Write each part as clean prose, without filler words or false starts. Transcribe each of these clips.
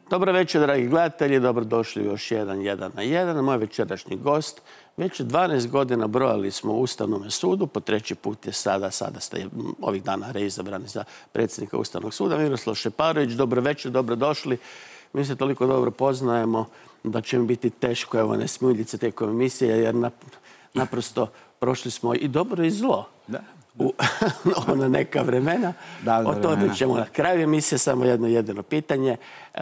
Dobro večer, dragi gledatelji. Dobrodošli u još jedan na jedan. Moj večerašnji gost. Već 12 godina brojali smo u Ustavnom sudu. Po treći put je sada ste ovih dana reizabrani za predsjednika Ustavnog suda. Miroslav Šeparović, dobro večer, dobrodošli. Mi se toliko dobro poznajemo da će mi biti teško, evo, ne smiljice tijekom emisije, jer naprosto prošli smo i dobro i zlo. Na neka vremena. O tome ćemo na kraju emisije, samo jedno jedino pitanje.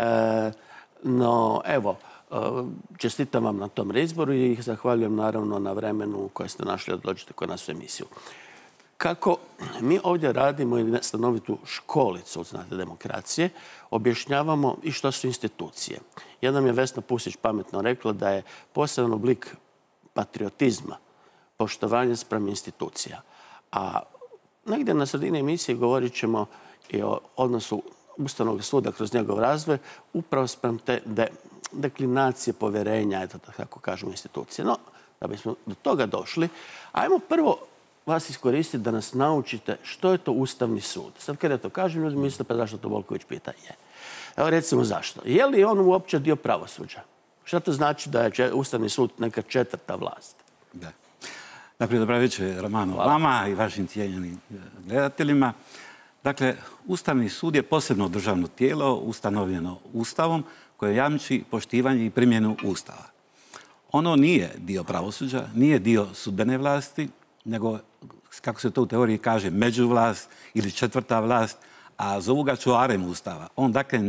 No, evo, čestitam vam na tom reizboru i zahvaljujem naravno na vremenu koje ste našli da dođete kod nas u emisiju. Kako mi ovdje radimo i stanovitu školicu, znate, demokracije, objašnjavamo i što su institucije. Jedna mi je Vesna Pusić pametno rekla da je poseban oblik patriotizma poštovanje spram institucija. A negdje na sredini emisije govorit ćemo i o odnosu Ustavnog suda kroz njegov razvoj, upravo spram te deklinacije povjerenja, eto tako kažemo, institucije. No, da bismo do toga došli, ajmo prvo vas iskoristiti da nas naučite što je to Ustavni sud. Sad kada to kažem, ljudi misle pa zašto to Volković pita? Je. Evo recimo zašto. Je li on uopće dio pravosuđa? Što to znači da je Ustavni sud neka četvrta vlast? Da. Dakle, dobro večer, Romano, vama i vašim cijenjenim gledateljima. Dakle, Ustavni sud je posebno državno tijelo ustanovljeno Ustavom koje jamči poštivanje i primjenu Ustava. Ono nije dio pravosuđa, nije dio sudbene vlasti, nego, kako se to u teoriji kaže, međuvlast ili četvrta vlast, a zovu ga čuvarem Ustava. On, dakle,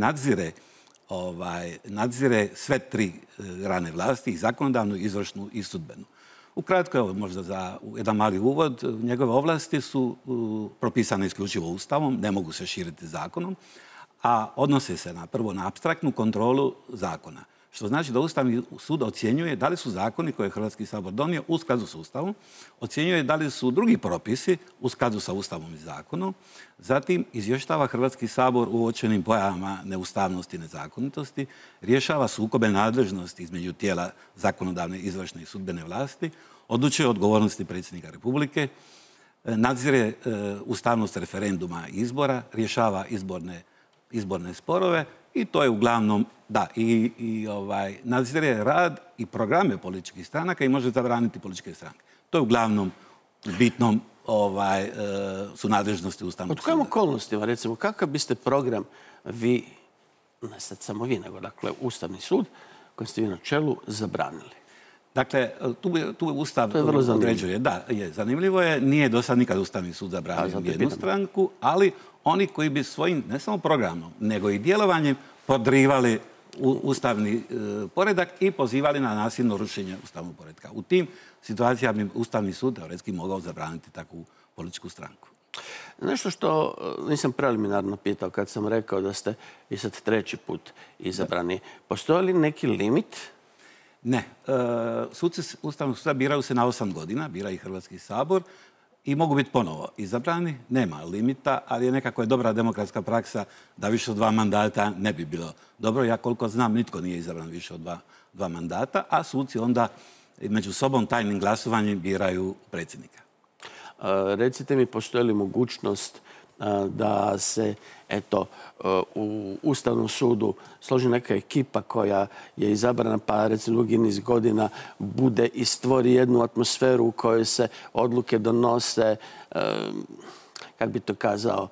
nadzire sve tri grane vlasti, i zakonodavnu, izvršnu i sudbenu. Ukratko, evo, možda za jedan mali uvod, njegove ovlasti su propisane isključivo Ustavom, ne mogu se širiti zakonom, a odnose se prvo na apstraktnu kontrolu zakona. Što znači da Ustavni sud ocjenjuje da li su zakoni koje je Hrvatski sabor donio u skladu sa Ustavom, ocjenjuje da li su drugi propisi u skladu sa Ustavom i zakonom, zatim izvještava Hrvatski sabor u uočenim pojavama neustavnosti i nezakonitosti, rješava sukobe nadležnosti između tijela zakonodavne, izvršne i sudbene vlasti, odlučuje o odgovornosti predsjednika Republike, nadzire ustavnost referenduma i izbora, rješava izborne sporove i to je uglavnom, nadzire rad i programe političkih stranaka i može zabraniti političke stranke. To je uglavnom bitnom su nadležnosti Ustavnog suda. Pod kojim okolnostima, recimo, kakav biste program vi, ne sad samo vi, nego dakle Ustavni sud, kojem ste vi na čelu, zabranili? Dakle, tu Ustav određuje. Da, zanimljivo je. Nije do sad nikad Ustavni sud zabranio jednu stranku, ali oni koji bi svojim, ne samo programom, nego i djelovanjem podrivali ustavni poredak i pozivali na nasilno rušenje ustavnog poretka. U tim situacijama bi Ustavni sud teoretski mogao zabraniti takvu političku stranku. Nešto što nisam preliminarno pitao kad sam rekao da ste i sad treći put izabrani. Postoji li neki limit? Ne. Suci Ustavnog suda biraju se na 8 godina, bira i Hrvatski sabor i mogu biti ponovo izabrani. Nema limita, ali je nekako dobra demokratska praksa da više od 2 mandata ne bi bilo dobro. Ja koliko znam, nitko nije izabran više od 2 mandata, a suci onda među sobom tajnim glasovanjem biraju predsjednika. Recite mi, postoji li mogućnost da se, eto, u Ustavnom sudu složi neka ekipa koja je izabrana, pa recimo dugi niz godina bude i stvori jednu atmosferu u kojoj se odluke donose, kako bi to kazao,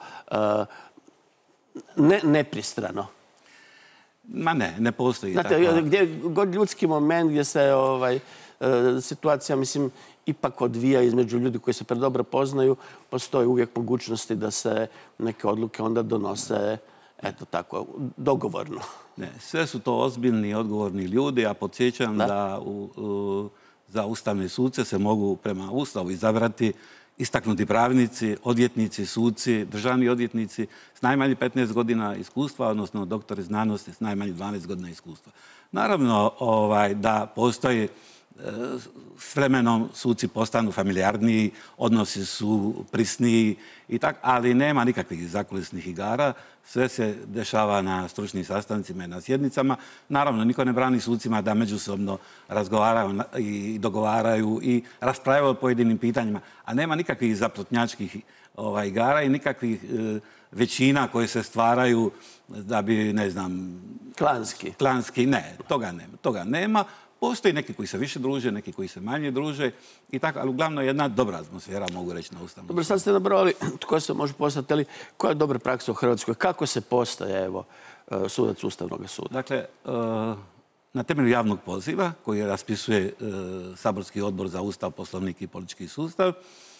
nepristrano? Ma ne postoji takva. Znate, gdje god ljudski moment gdje se situacija, mislim, ipak odvija između ljudi koji se predobro poznaju, postoji uvijek mogućnosti da se neke odluke onda donose, eto tako, dogovorno. Ne, sve su to ozbiljni i odgovorni ljudi, a podsjećam da za ustavne suce se mogu prema Ustavu izabrati istaknuti pravnici, odvjetnici, suci, državni odvjetnici s najmanje 15 godina iskustva, odnosno doktori znanosti s najmanje 12 godina iskustva. Naravno da postoji s vremenom suci postanu familijarniji, odnosi su prisniji i tako, ali nema nikakvih zakulisnih igara. Sve se dešava na stručnim sastancima i na sjednicama. Naravno, niko ne brani sucima da međusobno razgovaraju i dogovaraju i raspravljaju o pojedinim pitanjima, a nema nikakvih zaplotnjačkih igara i nikakvih većina koje se stvaraju da bi, ne znam... Klanski, ne, toga nema. Postoji neki koji se više druže, neki koji se manje druže i tako, ali uglavnom je jedna dobra atmosfera, mogu reći, na Ustavnom sudu. Dobro, sad ste nabrojali tko se može postati, ali koja je dobra praksa u Hrvatskoj? Kako se postaje, evo, sudac Ustavnog suda? Dakle, na temelju javnog poziva koji raspisuje Saborski odbor za Ustav, Poslovnik i politički sustav,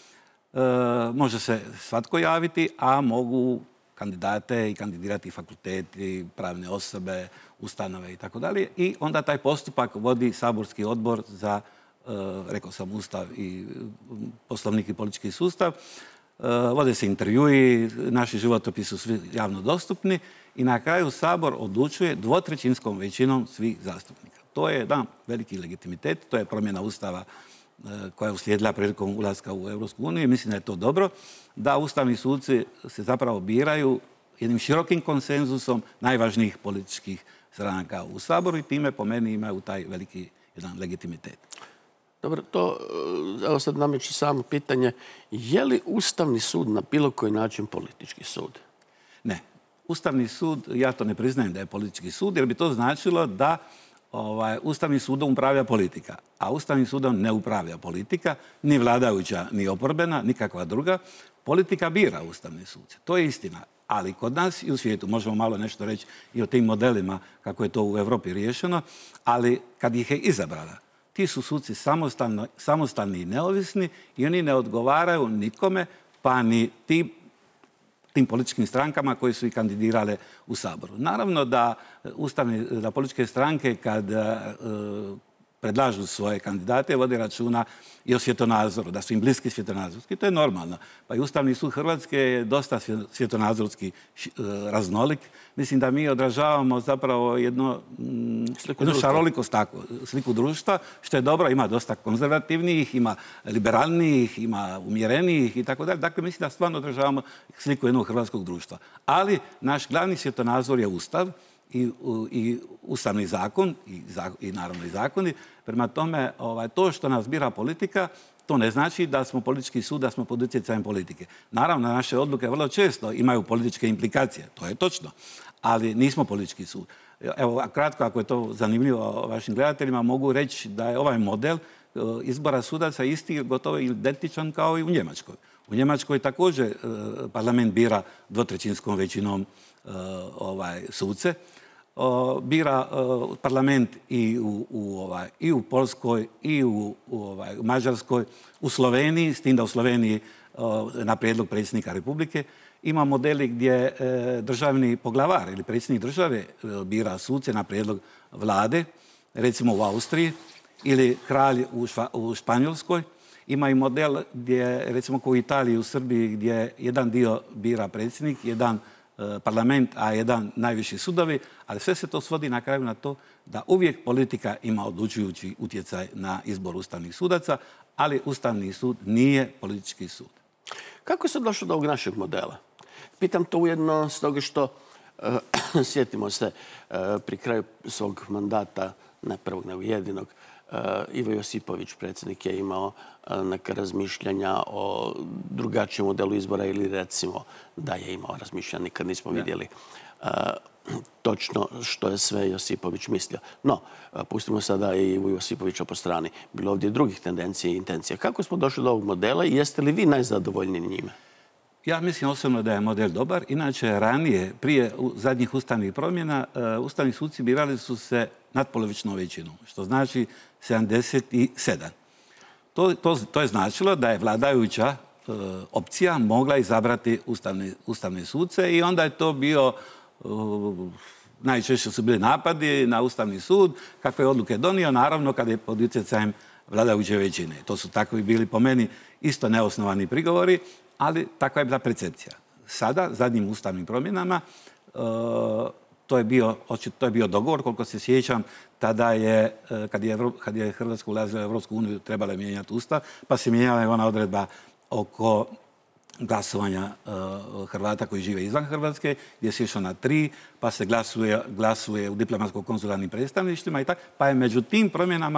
može se svatko javiti, a mogu kandidate i kandidirati fakulteti, pravne osobe, ustanove i tako dalje. I onda taj postupak vodi Saborski odbor za, rekao sam, Ustav i Poslovnik i politički sustav. Vode se intervjui, naši životopisi su svi javno dostupni i na kraju Sabor odlučuje dvotrećinskom većinom svih zastupnika. To je jedan veliki legitimitet, to je promjena Ustava koja je uslijedila prilikom ulaska u Europsku uniju i mislim da je to dobro, da ustavni suci se zapravo biraju jednim širokim konsenzusom najvažnijih političkih stranaka u Saboru i time po meni imaju taj veliki jedan legitimitet. Dobro, to, evo sad nameće samo pitanje, je li Ustavni sud na bilo koji način politički sud? Ne. Ustavni sud, ja to ne priznajem da je politički sud, jer bi to značilo da Ustavnim sudom upravlja politika, a Ustavnim sudom ne upravlja politika, ni vladajuća, ni oporbena, nikakva druga. Politika bira Ustavne suce. To je istina. Ali kod nas i u svijetu, možemo malo nešto reći i o tim modelima kako je to u Europi riješeno, ali kad ih je izabrala, ti su suci samostalni i neovisni i oni ne odgovaraju nikome, pa ni tim političkim strankama koje su ih kandidirale u Saboru. Naravno da političke stranke kad predlažu svoje kandidate vode računa i o svjetonazoru, da su im bliski svjetonazorski. To je normalno. Pa i Ustavni sud Hrvatske je dosta svjetonazorski raznolik. Mislim da mi odražavamo zapravo jednu šarolikost, sliku društva, što je dobro. Ima dosta konzervativnijih, ima liberalnijih, ima umjerenijih i tako dalje. Dakle, mislim da stvarno odražavamo sliku jednog hrvatskog društva. Ali naš glavni svjetonazor je Ustav i Ustavni zakon i naravno i zakoni. Prema tome, to što nas bira politika, to ne znači da smo politički sud, da smo pod utjecajem politike. Naravno, naše odluke vrlo često imaju političke implikacije, to je točno, ali nismo politički sud. Evo, kratko, ako je to zanimljivo vašim gledateljima, mogu reći da je ovaj model izbora sudaca isti, gotovo identičan kao i u Njemačkoj. U Njemačkoj također parlament bira dvotrećinskom većinom suce. Bira parlament i u Poljskoj, i u Mađarskoj, u Sloveniji, s tim da u Sloveniji na prijedlog predsjednika Republike ima modeli gdje državni poglavar ili predsjednik države bira suce na prijedlog vlade, recimo u Austriji, ili kralj u Španjolskoj. Ima i model gdje, recimo kao u Italiji i u Srbiji, gdje jedan dio bira predsjednik, jedan parlament, a jedan najviši sudovi, ali sve se to svodi na kraju na to da uvijek politika ima odlučujući utjecaj na izbor ustavnih sudaca, ali Ustavni sud nije politički sud. Kako se došlo do ovog našeg modela? Pitam to ujedno s toga što sjetimo se pri kraju svog mandata, ne prvog nego jedinog, Ivo Josipović, predsjednik, je imao neka razmišljanja o drugačijem modelu izbora ili recimo da je imao razmišljanja, nikad nismo vidjeli točno što je sve Josipović mislio. No, pustimo sada i Ivo Josipovića po strani. Bilo ovdje drugih tendencija i intencija. Kako smo došli do ovog modela i jeste li vi najzadovoljniji njime? Ja mislim osobno da je model dobar. Inače, ranije, prije zadnjih ustavnih promjena, ustavni suci birali su se natpolovičnom većinom, što znači 77. To je značilo da je vladajuća opcija mogla izabrati ustavne suce i onda je to bio, najčešće su bili napadi na Ustavni sud, kakve odluke donio, naravno kad je pod utjecajem vladajuće većine. To su takvi bili po meni isto neosnovani prigovori, ali takva je bila percepcija. Sada, zadnjim ustavnim promjenama, to je bio dogovor, koliko se sjećam, tada je, kad je Hrvatska ulazila u Europsku uniju, trebala je mijenjati Ustav, pa se mijenjala i ona odredba oko glasovanja Hrvata koji žive izvan Hrvatske, gdje se išlo na 3, pa se glasuje u diplomatsko-konzularnim predstavništvima i tako, pa je među tim promjenama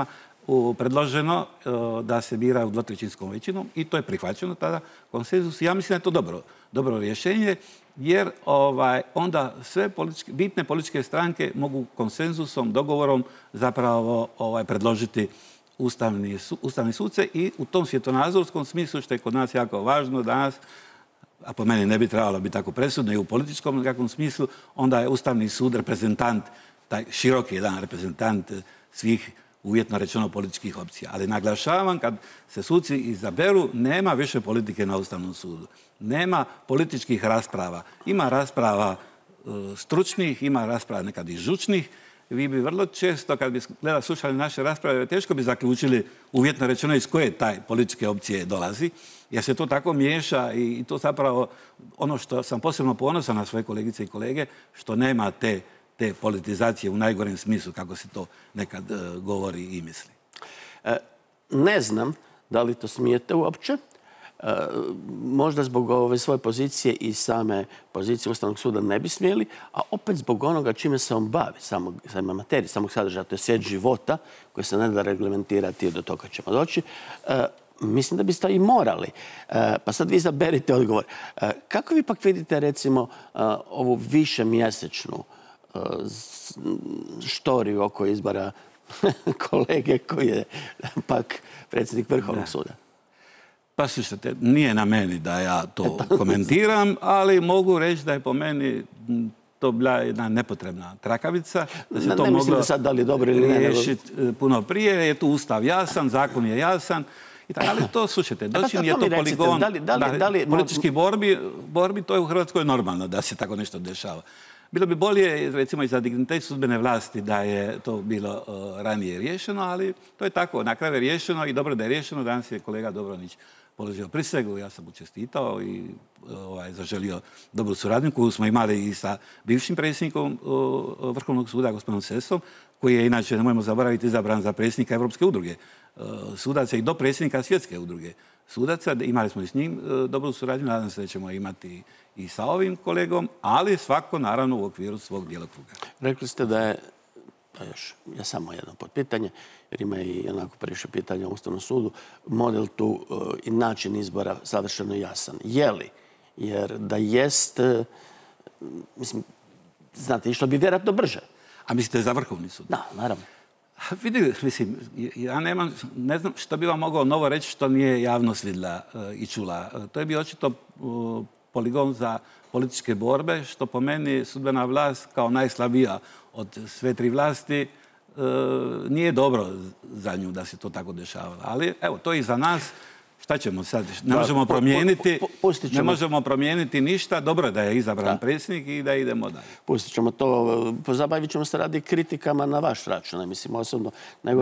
predloženo da se biraju dvotrećinskom većinom i to je prihvaćeno tada konsenzus. Ja mislim da je to dobro rješenje, jer onda sve bitne političke stranke mogu konsenzusom, dogovorom zapravo predložiti ustavni suce i u tom svjetonazorskom smislu, što je kod nas jako važno danas, a po meni ne bi trebalo biti tako presudno i u političkom nekakvom smislu, onda je Ustavni sud reprezentant, taj široki jedan reprezentant svih uvjetno rečeno političkih opcija. Ali naglašavam, kad se suci izaberu, nema više politike na Ustavnom sudu. Nema političkih rasprava. Ima rasprava stručnih, ima rasprava nekad i žučnih. Vi bi vrlo često, kad bi slušali naše rasprave, teško bi zaključili uvjetno rečeno iz koje taj političke opcije dolazi, jer se to tako miješa i to zapravo ono što sam posebno ponosan na svoje kolegice i kolege, što nema te politizacije u najgorem smislu, kako se to nekad govori i misli. Ne znam da li to smijete uopće. Možda zbog ove svoje pozicije i same pozicije Ustavnog suda ne bi smjeli, a opet zbog onoga čime se on bavi, same materije, samog sadržaja, to je svijet života koji se ne da reglementirati i do toga ćemo doći. Mislim da biste i morali. Pa sad vi izaberite odgovor. Kako vi pak vidite, recimo, ovu višemjesečnu štoriju oko izbora kolege koji je pak predsjednik Vrhovnog suda? Pa slušajte, nije na meni da ja to komentiram, ali mogu reći da je po meni to bila jedna nepotrebna trakavica. Da se to ne mislim da sad da li je dobro ili ne. Riješiti puno prije, je tu Ustav jasan, zakon je jasan. Ali to, slušajte, dočim je to poligon političkih borbi, to je u Hrvatskoj normalno da se tako nešto dešava. Bilo bi bolje, recimo, i za dignitet sudbene vlasti da je to bilo ranije riješeno, ali to je tako. Na kraju je riješeno i dobro da je riješeno. Danas je kolega Dobronić položio prisegu, ja sam mu čestitao i zaželio dobru suradnju koju smo imali i sa bivšim predsjednikom Vrhovnog suda, gospodinom Sesom, koji je inače, nemojmo zaboraviti, izabran za predsjednika Europske udruge sudaca i do predsjednika Svjetske udruge sudaca. Imali smo i s njim dobru suradnju, nadam se da ćemo imati i sa ovim kolegom, ali svako naravno u okviru svog djelokruga. Rekli ste da je, ja samo jedno potpitanje, jer ima i onako previše pitanja u Ustavnom sudu, model tu i način izbora savršeno jasan. Je li? Jer da jest, mislim, znate, išlo bi vjerojatno brže. A mislite za Vrhovni sud? Da, naravno. Vidi, mislim, ja ne znam što bi vam mogao novo reći što nije javnost vidjela i čula. To je bio očito poligon za političke borbe, što po meni sudbena vlast kao najslabija od sve tri vlasti nije dobro za nju da se to tako dešava. Ali evo, to je i za nas. Šta ćemo sad? Ne možemo promijeniti ništa. Dobro je da je izabran predsjednik i da idemo dalje. Pustit ćemo to. Pozabavit ćemo se radi kritikama na vaš račun, ne mislim osobno. Nego,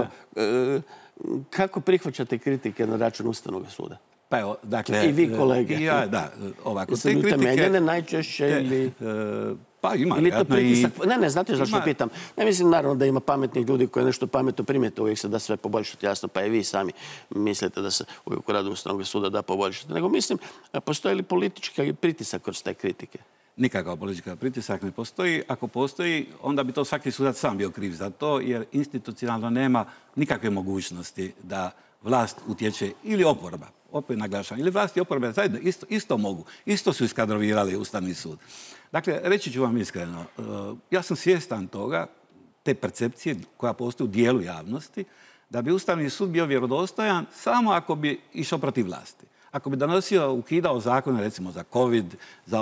kako prihvaćate kritike na račun Ustavnog suda? Pa evo, dakle... I vi, kolege. I ja, da. Ovako, te kritike... utemeljene najčešće ili... Pa ima. Ili to pritisak... Ne, znate zašto pitam? Ne mislim naravno da ima pametnih ljudi koji nešto pametno primijete, uvijek se da sve poboljšati, jasno, pa i vi sami mislite da se uvijek u radu Ustavnog suda da poboljšati. Nego mislim, postoji li politički pritisak kroz te kritike? Nikakav politički pritisak ne postoji. Ako postoji, onda bi to svaki sudac sam bio kriv za to, jer institucionalno nema nikakve mogućnosti da vlast utječe ili oporba. Opet naglašavam, ili vlast i oporba zajedno isto mogu. Isto su iskadrovirali Ustavni sud. Dakle, reći ću vam iskreno, ja sam svjestan toga, te percepcije koja postoji u dijelu javnosti, da bi Ustavni sud bio vjerodostojan samo ako bi išao protiv vlasti. Ako bi ukidao zakone, recimo za COVID, za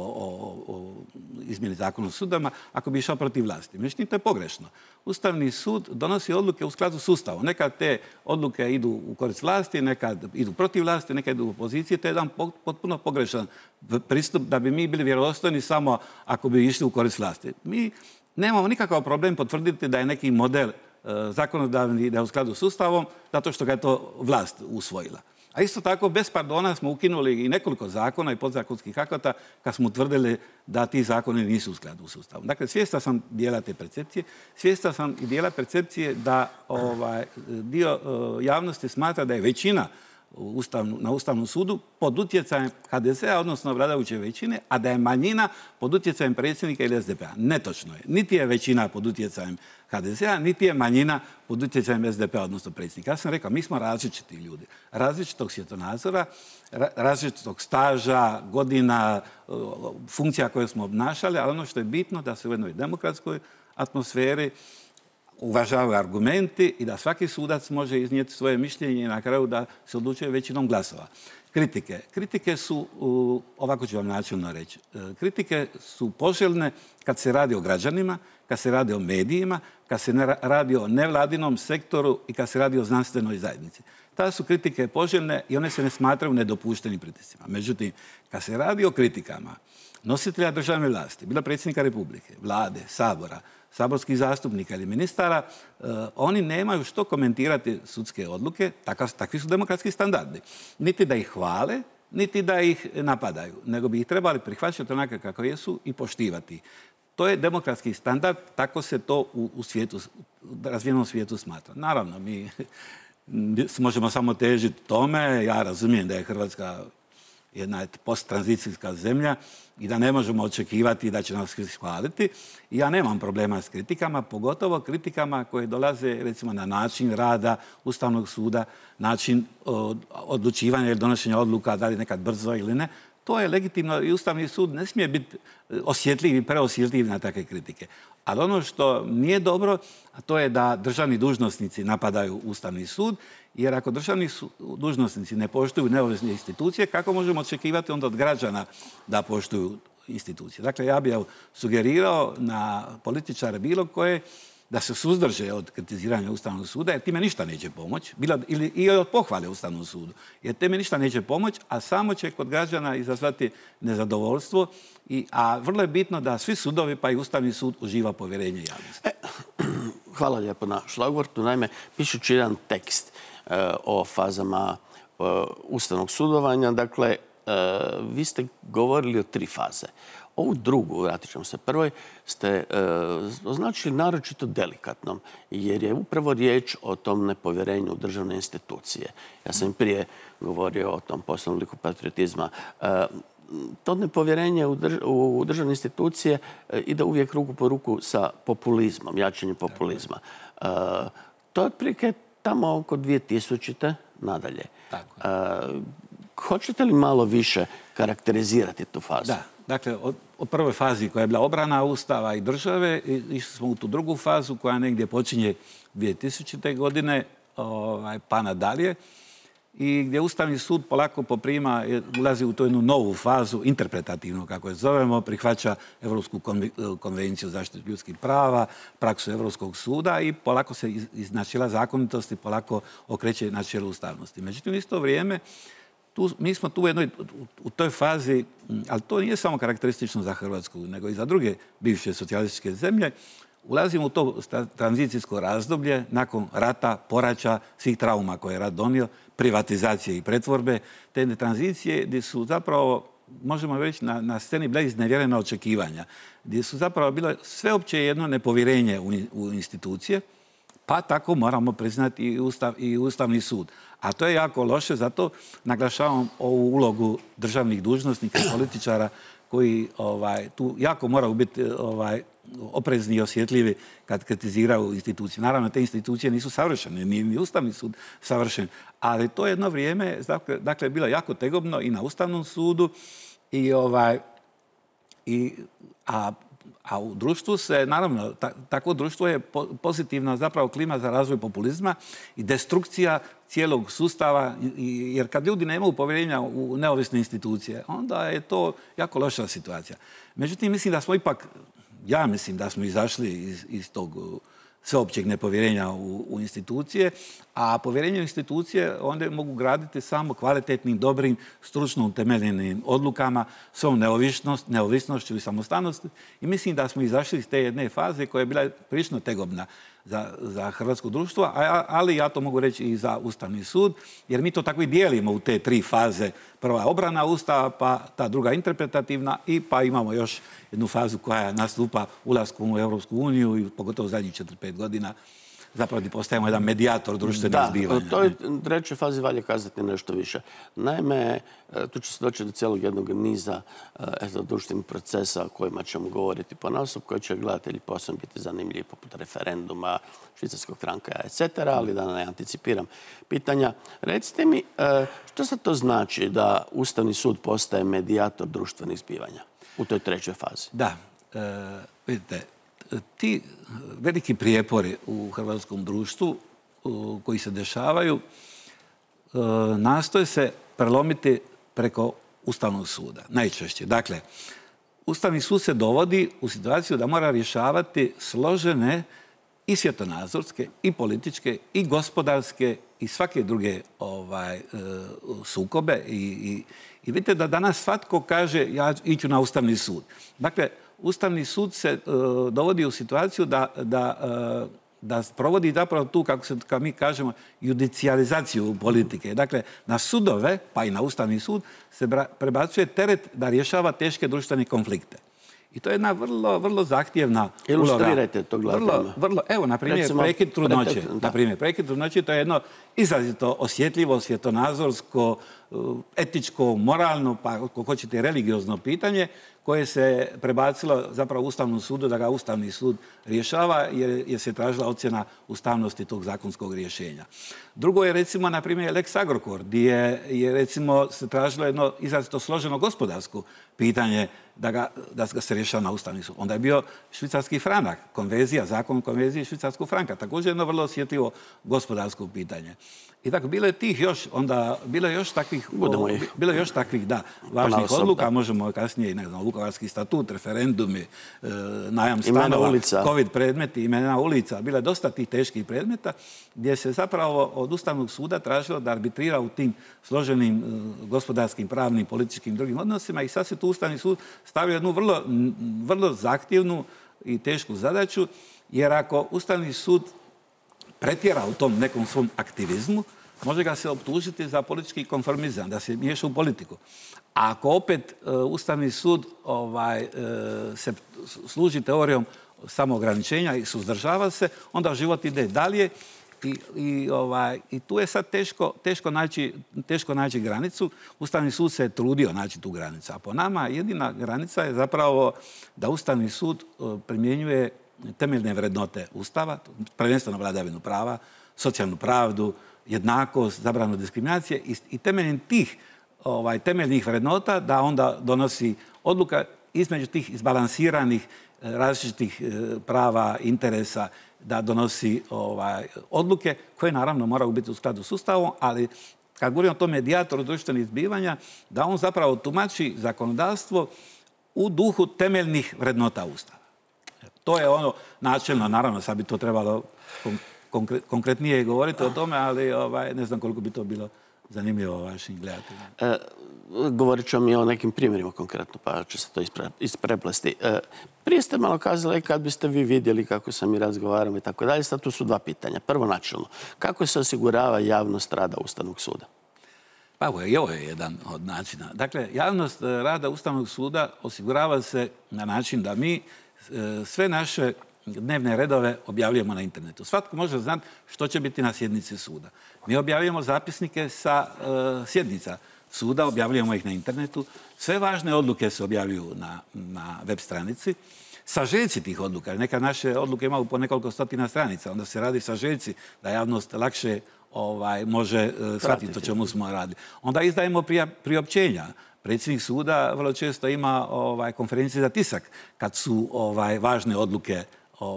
izmjeni zakona o sudama, ako bi išao protiv vlasti. Međutim, to je pogrešno. Ustavni sud donosi odluke u skladu s Ustavom. Nekad te odluke idu u korist vlasti, nekad idu protiv vlasti, nekad idu u opoziciji. To je jedan potpuno pogrešan pristup da bi mi bili vjerodostojni samo ako bi išli u korist vlasti. Mi nemamo nikakav problem potvrditi da je neki model zakonodavni, da je u skladu s Ustavom, zato što ga je to vlast usvojila. A isto tako, bez pardona smo ukinuli i nekoliko zakona i podzakonskih akata kad smo utvrdili da ti zakoni nisu u skladu s Ustavom. Dakle, svjestan sam dijela te percepcije. Svjestan sam i dijela percepcije da dio javnosti smatra da je većina na Ustavnom sudu pod utjecajem HDZ-a, odnosno vladajuće većine, a da je manjina pod utjecajem predsjednika ili SDP-a. Netočno je. Niti je većina pod utjecajem HDZ-a, niti je manjina pod utjecajem SDP-a, odnosno predsjednika. Ja sam rekao, mi smo različiti ljudi. Različitog svjetonazora, različitog staža, godina, funkcija koje smo obnašali, ali ono što je bitno da se u jednoj demokratskoj atmosferi uvažavaju argumenti i da svaki sudac može iznijeti svoje mišljenje i na kraju da se odlučuje većinom glasova. Kritike su, ovako ću vam načelno reći, kritike su poželjne kad se radi o građanima, kad se radi o medijima, kad se radi o nevladinom sektoru i kad se radi o znanstvenoj zajednici. Tada su kritike poželjne i one se ne smatraju nedopuštenim pritiscima. Međutim, kad se radi o kritikama nositelja državne vlasti, bilo predsjednika Republike, vlade, sabora, saborskih zastupnika ili ministara, oni nemaju što komentirati sudske odluke, takvi su demokratski standardi. Niti da ih hvale, niti da ih napadaju, nego bi ih trebali prihvaćati onako kako jesu i poštivati. To je demokratski standard, tako se to u razvijenom svijetu smatra. Naravno, mi možemo samo težiti tome. Ja razumijem da je Hrvatska jedna posttranzicijska zemlja i da ne možemo očekivati da će nas hvaliti. I ja nemam problema s kritikama, pogotovo kritikama koje dolaze recimo na način rada Ustavnog suda, način odlučivanja ili donošenja odluka, da li nekad brzo ili ne. To je legitimno i Ustavni sud ne smije biti osjetljiv i preosjetljiv na takve kritike. Ali ono što nije dobro, a to je da državni dužnosnici napadaju Ustavni sud, jer ako državni dužnosnici ne poštuju neovisne institucije, kako možemo očekivati onda od građana da poštuju institucije? Dakle, ja bih sugerirao na političare bilo koje da se suzdrže od kritiziranja Ustavnog suda, jer time ništa neće pomoći, ili od pohvale Ustavnom sudu, jer time ništa neće pomoći, a samo će kod građana izazvati nezadovoljstvo, a vrlo je bitno da svi sudovi, pa i Ustavni sud, uživa povjerenje javnosti. Hvala lijepo na šlagvortu. Naime, pišući jedan tekst o fazama ustavnog sudovanja, dakle, vi ste govorili o 3 faze. Ovu drugu, vratit ćemo se prvoj, ste označili naročito delikatnom, jer je upravo riječ o tom nepovjerenju u državne institucije. Ja sam i prije govorio o tom poslovnom liku patriotizma. To nepovjerenje u državne institucije ide uvijek ruku po ruku sa populizmom, jačanjem populizma. To je otprilike tamo oko 2000. nadalje. Hoćete li malo više karakterizirati tu fazu? Da. Dakle, od prvoj fazi koja je bila obrana Ustava i države, išli smo u tu drugu fazu koja negdje počinje 2000. godine, pa nadalje, i gdje Ustavni sud polako poprima, ulazi u tu jednu novu fazu, interpretativno kako je zovemo, prihvaća Europsku konvenciju o zaštiti ljudskih prava, praksu Europskog suda i polako se iz načela zakonitosti polako okreće načelu ustavnosti. Međutim, u isto vrijeme, mi smo tu u toj fazi, ali to nije samo karakteristično za Hrvatsku, nego i za druge bivše socijalističke zemlje, ulazimo u to tranzicijsko razdoblje nakon rata, poraća, svih trauma koje je rat donio, privatizacije i pretvorbe, te tranzicije gdje su zapravo, možemo reći, na sceni bila iznevjerena očekivanja, gdje su zapravo bilo sveopće jedno nepovjerenje u institucije, pa tako moramo priznati i Ustavni sud. A to je jako loše, zato naglašavam ovu ulogu državnih dužnosnika i političara koji tu jako moraju biti oprezni i osjetljivi kad kritiziraju institucije. Naravno, te institucije nisu savršene, nije ni Ustavni sud savršen, ali to jedno vrijeme, dakle, bilo jako tegobno i na Ustavnom sudu a u društvu se, naravno, takvo društvo je pozitivna zapravo klima za razvoj populizma i destrukcija cijelog sustava, jer kad ljudi nemaju povjerenja u neovisne institucije, onda je to jako loša situacija. Međutim, ja mislim da smo izašli iz tog sveopćeg nepovjerenja u institucije, a povjerenje u institucije onda mogu graditi samo kvalitetnim, dobrim, stručno utemeljenim odlukama, svom neovisnošću i samostalnosti. I mislim da smo izašli iz te jedne faze koja je bila prilično tegobna za hrvatsko društvo, ali ja to mogu reći i za Ustavni sud, jer mi to tako i dijelimo u te 3 faze. Prva obrana Ustava, pa ta druga interpretativna i pa imamo još jednu fazu koja nastupa ulaskom u Europsku uniju i pogotovo zadnjih 4-5 godina zapravo da postajemo jedan medijator društvenih zbivanja. Da, u toj trećoj fazi valja kazati nešto više. Naime, tu će se doći do cijelog jednog niza društvenih procesa o kojima ćemo govoriti ponaosob, koji će gledatelji posebno biti zanimljivi, poput referenduma, švicarskog franka, etc., ali da ne anticipiram pitanja. Recite mi, što sad to znači da Ustavni sud postaje medijator društvenih zbivanja u toj trećoj fazi? Da, vidite, ti veliki prijepori u hrvatskom društvu koji se dešavaju nastoje se prelomiti preko Ustavnog suda, najčešće. Dakle, Ustavni sud se dovodi u situaciju da mora rješavati složene i svjetonazorske, i političke, i gospodarske, i svake druge sukobe. I vidite da danas svatko kaže ja iću na Ustavni sud. Dakle, Ustavni sud se dovodi u situaciju da provodi zapravo tu, kako mi kažemo, judicijalizaciju politike. Dakle, na sudove, pa i na Ustavni sud, se prebacuje teret da rješava teške društvene konflikte. I to je jedna vrlo, vrlo zahtjevna uloga. Ilustrirajte to gledateljima. Evo, na primjer, prekid trudnoće. Prekid trudnoće, to je jedno izrazito osjetljivo, svjetonazorsko, etičko, moralno, pa ako hoćete religiozno pitanje, koje se prebacilo zapravo Ustavnom sudu da ga Ustavni sud rješava jer se tražila ocjena ustavnosti tog zakonskog rješenja. Drugo je recimo, na primjer, Lex Agrokor, gdje je recimo se tražilo jedno izrazito složeno gospodarsko pitanje da ga se rješava na Ustavni sud. Onda je bio švicarski franak, konverzija, zakon o konverziji švicarskog franka, također jedno vrlo osjetljivo gospodarsko pitanje. I tako, bilo je još takvih, da, važnih odluka, možemo kasnije, ne znam, Vukovarski statut, referendumi, najam stanova, COVID predmeti, imena ulica, bilo je dosta tih teških predmeta, gdje se zapravo od Ustavnog suda tražilo da arbitrira u tim složenim gospodarskim, pravnim, političkim drugim odnosima i sad se tu Ustavni sud stavio jednu vrlo zahtjevnu i tešku zadaću, jer ako Ustavni sud pretjera u tom nekom svom aktivizmu, može ga se optužiti za politički konformizam, da se miješa u politiku. A ako opet Ustavni sud se služi teorijom samoograničenja i suzdržava se, onda život ide dalje i tu je sad teško naći granicu. Ustavni sud se je trudio naći tu granicu. A po nama jedina granica je zapravo da Ustavni sud primjenjuje temeljne vrednote Ustava, prvenstveno vladavinu prava, socijalnu pravdu, jednakost, zabranu diskriminacije i temeljem tih temeljnih vrednota da onda donosi odluka između tih izbalansiranih različitih prava, interesa, da donosi odluke koje naravno moraju biti u skladu s Ustavom, ali kad govorimo o tom medijatoru društvenih zbivanja, da on zapravo tumači zakonodavstvo u duhu temeljnih vrednota Ustava. To je ono načelno, naravno, sad bi to trebalo konkretnije govoriti o tome, ali ne znam koliko bi to bilo zanimljivo vašim gledateljima. Govorit ću mi o nekim primjerima konkretno, pa će se to ispreplesti. Prije ste malo kazali kad biste vi vidjeli kako sam i razgovarao i tako dalje. Sad tu su dva pitanja. Prvo načelno, kako se osigurava javnost rada Ustavnog suda? Pa i ovo je jedan od načina. Dakle, javnost rada Ustavnog suda osigurava se na način da mi sve naše dnevne redove objavljujemo na internetu. Svatko može znati što će biti na sjednici suda. Mi objavljujemo zapisnike sa sjednica suda, objavljujemo ih na internetu. Sve važne odluke se objavljuju na web stranici. Sažeci tih odluka, neka naše odluke imaju po nekoliko stotina stranica, onda se radi sažeci da javnost lakše može shvatiti o čemu smo radili. Onda izdajemo priopćenja. Predsjednik suda vrlo često ima konferencije za tisak kad su važne odluke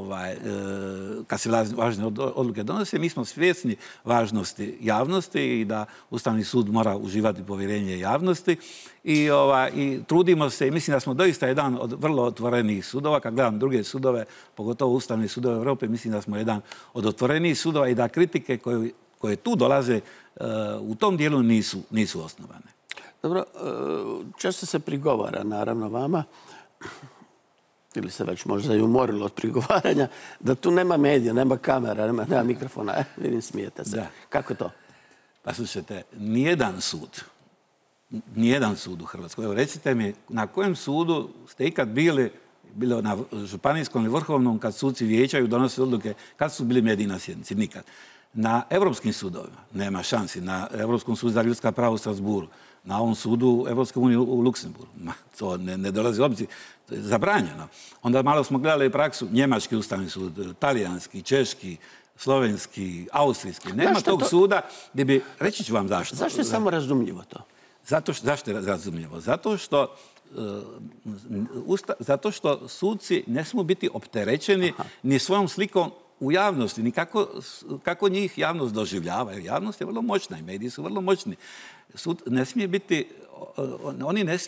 kad se važne odluke donose. Mi smo svjesni važnosti javnosti i da Ustavni sud mora uživati povjerenje javnosti i trudimo se i mislim da smo doista jedan od vrlo otvorenih sudova. Kad gledam druge sudove, pogotovo Ustavne sudove Europe, mislim da smo jedan od otvorenijih sudova i da kritike koje tu dolaze u tom dijelu nisu osnovane. Dobro, često se prigovara, naravno, vama, ili se već možda i umorilo od prigovaranja, da tu nema medija, nema kamera, nema mikrofona. Vidim, smijete se. Da. Kako to? Pa slušajte, nijedan sud u Hrvatskoj. Evo, recite mi, na kojem sudu ste ikad bili bilo na županijskom i vrhovnom, kad suci vijećaju, donose odluke, kad su bili mediji na sjednici? Nikad. Na europskim sudovima nema šansi. Na Europskom sudu za ljudska prava u Strasburu, na ovom sudu Evropske unije u Luksemburgu. To ne dolazi u obzir. To je zabranjeno. Onda malo smo gledali praksu njemački ustavni sud, talijanski, češki, slovenski, austrijski. Nema tog suda gdje bi... Reći ću vam zašto. Zašto je samo razumljivo to? Zašto je razumljivo? Zato što suci ne smiju biti opterećeni ni svojom slikom u javnosti, ni kako njih javnost doživljava. Jer javnost je vrlo moćna i mediji su vrlo moćni. Sud ne smije biti, oni ne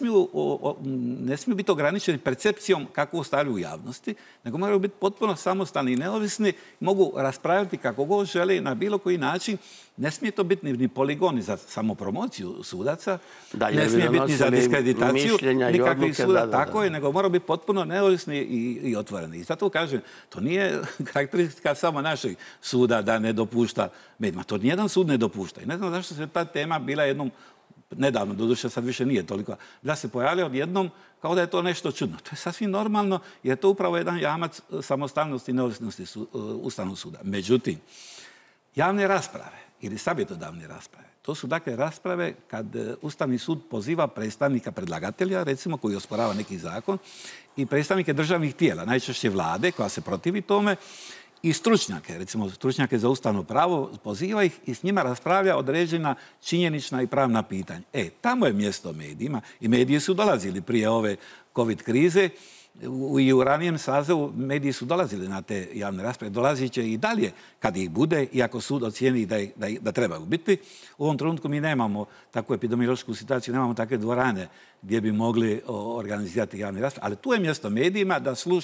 smiju biti ograničeni percepcijom kako ostavljaju u javnosti, nego moraju biti potpuno samostalni i neovisni, mogu raspravljati kako god želi na bilo koji način. Ne smije to biti ni poligoni za samopromociju sudaca, ne smije biti ni za diskreditaciju nikakvih suda, tako je, nego moraju biti potpuno neovisni i otvoreni. I zato kažem, to nije karakteristika samo našeg suda da ne dopušta medijima. To nijedan sud ne dopušta. I ne znam zašto se ta tema bila jednom nedavno, doduše sad više nije toliko, da se pojavlja odjednom kao da je to nešto čudno. To je sasvim normalno jer je to upravo jedan jamac samostalnosti i neovisnosti Ustavnog suda. Međutim, javne rasprave ili savjetodavne rasprave, to su dakle rasprave kad Ustavni sud poziva predstavnika predlagatelja, recimo koji osporava neki zakon, i predstavnike državnih tijela, najčešće vlade koja se protivi tome, i stručnjake, recimo stručnjake za ustavno pravo, poziva ih i s njima raspravlja određena činjenična i pravna pitanja. Tamo je mjesto medijima i mediji su dolazili prije ove COVID krize i u ranijem sazivu mediji su dolazili na te javne rasprave. Dolazit će i dalje kad ih bude, iako sud ocijeni da trebaju biti. U ovom trenutku mi nemamo takvu epidemiološku situaciju, nemamo takve dvorane gdje bi mogli organizirati javne rasprave. Ali tu je mjesto medijima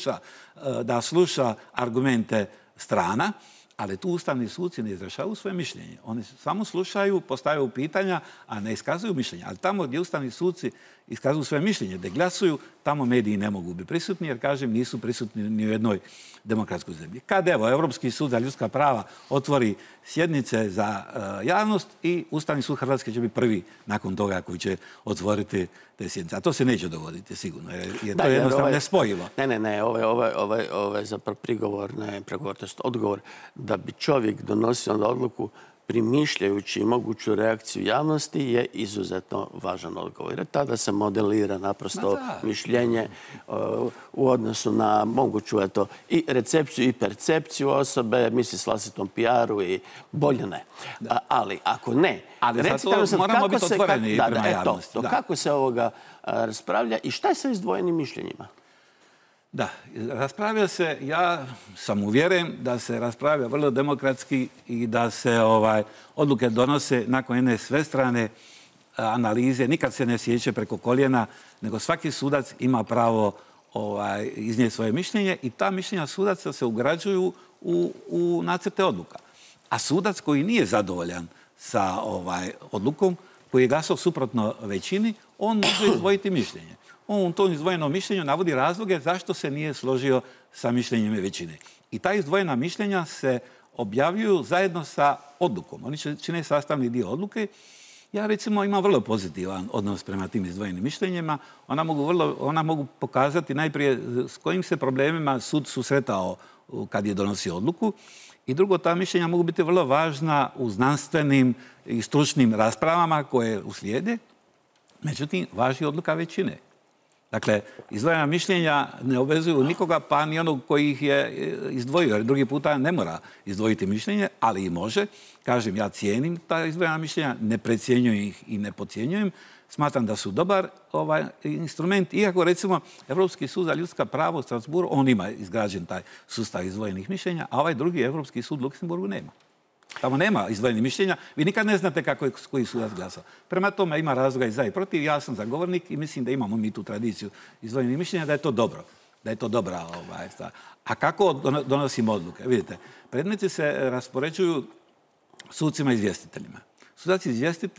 da sluša argumente strana, ali tu ustavni suci ne izražavaju svoje mišljenje. Oni samo slušaju, postavljaju pitanja, a ne iskazuju mišljenje. Ali tamo gdje ustavni suci iskazuju svoje mišljenje, da glasuju, tamo mediji ne mogu biti prisutni, jer, kažem, nisu prisutni ni u jednoj demokratskoj zemlji. Kad, evo, Europski sud za ljudska prava otvori sjednice za javnost i Ustavni sud Hrvatske će biti prvi nakon toga koji će otvoriti te sjednice. A to se neće dogoditi, sigurno, jer to je jednostavno nespojivo. Ne, ovo je zapravo prigovor, to je odgovor da bi čovjek donosio onda odluku primišljajući moguću reakciju javnosti je izuzetno važan odgovor. Jer tada se modelira naprosto mišljenje u odnosu na moguću i recepciju i percepciju osobe, misli s vlastitom PR-u i bolje ne. Ali ako ne, recite nam moramo biti otvoreni prema javnosti. Kako se ovoga raspravlja i šta je sa izdvojenim mišljenjima? Da, raspravlja se, ja sam uvjeren da se raspravlja vrlo demokratski i da se odluke donose nakon jedne svestrane analize. Nikad se ne sjeće preko koljena, nego svaki sudac ima pravo iznijeti svoje mišljenje i ta mišljenja sudaca se ugrađuju u nacrte odluka. A sudac koji nije zadovoljan sa odlukom, koji je glasao suprotno većini, on može izdvojiti mišljenje. On u tom izdvojenom mišljenju navodi razloge zašto se nije složio sa mišljenjem većine. I ta izdvojena mišljenja se objavljuju zajedno sa odlukom. Oni čine sastavni dio odluke. Ja, recimo, imam vrlo pozitivan odnos prema tim izdvojenim mišljenjima. Ona mogu pokazati najprije s kojim se problemima sud susretao kad je donosio odluku. I drugo, ta mišljenja mogu biti vrlo važna u znanstvenim i stručnim raspravama koje uslijede. Međutim, važi odluka većine. Dakle, izdvojena mišljenja ne obvezuju nikoga, pa ni onog koji ih je izdvojio, jer drugi puta ne mora izdvojiti mišljenje, ali i može. Kažem, ja cijenim ta izdvojena mišljenja, ne precjenjujem ih i ne podcjenjujem. Smatram da su dobar instrument, iako, recimo, Europski sud za ljudska prava u Strasburu, on ima izgrađen taj sustav izdvojenih mišljenja, a ovaj drugi Europski sud u Luksemburgu nema. Tamo nema izdvojenih mišljenja. Vi nikad ne znate kako je koji sudac glasao. Prema tome ima razloga i za i protiv. Ja sam zagovornik i mislim da imamo mi tu tradiciju izdvojenih mišljenja, da je to dobro. Da je to dobra stvar. A kako donosimo odluke? Vidite, predmeti se raspoređuju sucima izvjestiteljima. Sudac izvjestitelj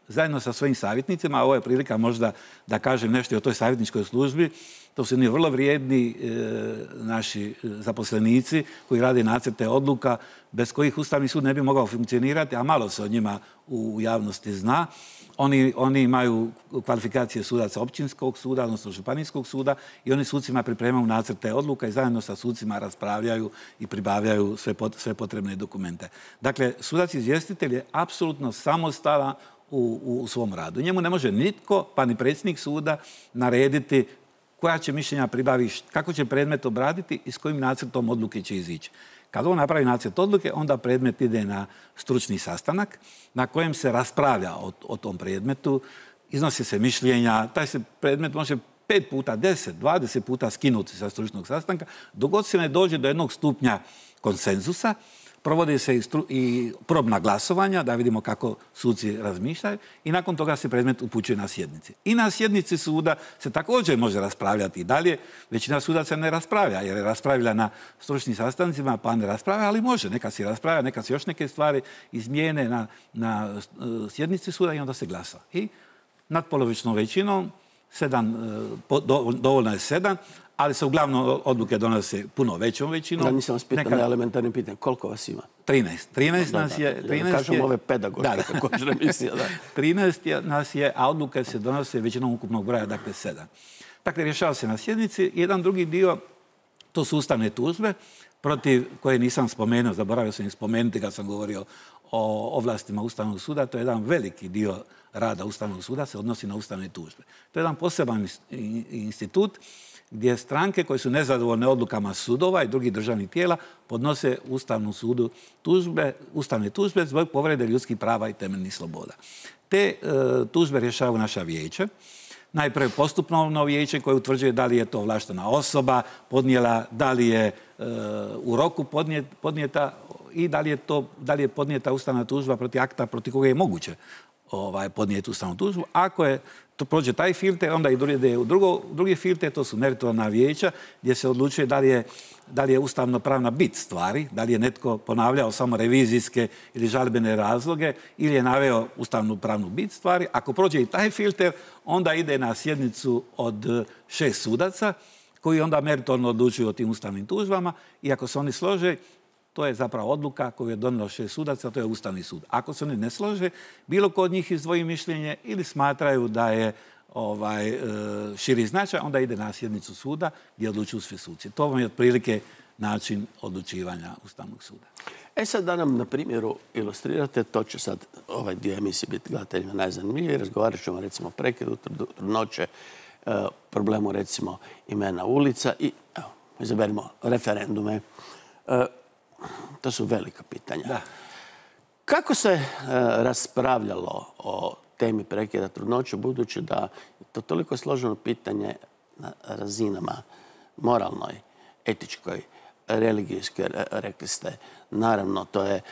zajedno sa svojim savjetnicima, a ovo je prilika možda da kažem nešto o toj savjetničkoj službi. To su vrlo vrijedni naši zaposlenici koji rade nacrte odluka bez kojih Ustavni sud ne bi mogao funkcionirati, a malo se o njima u javnosti zna. Oni imaju kvalifikacije sudaca općinskog suda, odnosno županijskog suda i oni sucima pripremaju nacrte odluka i zajedno sa sucima raspravljaju i pribavljaju sve potrebne dokumente. Dakle, sudac izvjestitelj je apsolutno samostalan u svom radu. Njemu ne može nitko, pa ni predsjednik suda, narediti koja će mišljenja pribaviti, kako će predmet obraditi i s kojim nacrtom odluke će izići. Kad on napravi nacrt odluke, onda predmet ide na stručni sastanak na kojem se raspravlja o tom predmetu, iznosi se mišljenja, taj se predmet može 5 puta, 10, 20 puta skinuti sa stručnog sastanka, dok god se ne dođe do jednog stupnja konsenzusa. Provode se i probna glasovanja, da vidimo kako suci razmišljaju i nakon toga se predmet upućuje na sjednici. I na sjednici suda se također može raspravljati i dalje. Većina sudaca ne raspravlja jer je raspravila na stručnim sastancima, pa ne raspravlja, ali može. Neka se raspravlja, neka se još neke stvari izmijene na sjednici suda i onda se glasa. I natpolovičnom većinom, dovoljno je 7, ali se uglavnom odluke donose puno većom većinom. Da, nisam vas pitao na elementarnim pitanjem. Koliko vas ima? 13. 13 nas je... Kažem ove pedagoške također emisija. 13 nas je, a odluke se donose većinom ukupnog broja, dakle 7. Dakle, rješava se na sjednici. Jedan drugi dio, to su ustavne tužbe, protiv koje nisam spomenuo, zaboravio sam ih spomenuti kad sam govorio o ovlastima Ustavnog suda. To je jedan veliki dio rada Ustavnog suda, se odnosi na ustavne tužbe. To je jedan poseban institut gdje stranke koje su nezadovoljne odlukama sudova i drugih državnih tijela podnose Ustavnom sudu ustavne tužbe zbog povrede ljudskih prava i temeljnih sloboda. Te tužbe rješavaju naša vijeća. Najprije postupno vijeće koje utvrđuje da li je to ovlaštena osoba podnijela, da li je u roku podnijeta i da li je podnijeta ustavna tužba protiv akta protiv koga je moguće podnijeti ustavnu tužbu. Ako je to prođe taj filter, onda ide u drugi filter, to su meritorna vijeća, gdje se odlučuje da li je ustavno-pravna bit stvari, da li je netko ponavljao samo revizijske ili žalbene razloge ili je naveo ustavno-pravnu bit stvari. Ako prođe i taj filter, onda ide na sjednicu od 6 sudaca koji onda meritorno odlučuju o tim ustavnim tužbama i ako se oni slože, to je zapravo odluka koju je donijelo 6 sudaca, to je Ustavni sud. Ako se oni ne slože, bilo ko od njih izdvoji mišljenje ili smatraju da je širi značaj, onda ide na sjednicu suda gdje odlučuju svi suci. To vam je otprilike način odlučivanja Ustavnog suda. Sad da nam na primjeru ilustrirate, to će sad ovaj dio emisije biti gledateljima najzanimljiviji. Razgovarat ćemo recimo o prekidu trudnoće, problemu recimo imena ulica i izaberimo referendume. To su velika pitanja. Da. Kako se raspravljalo o temi prekida trudnoće, budući da je to toliko složeno pitanje na razinama moralnoj, etičkoj, religijskoj, rekli ste, naravno, to je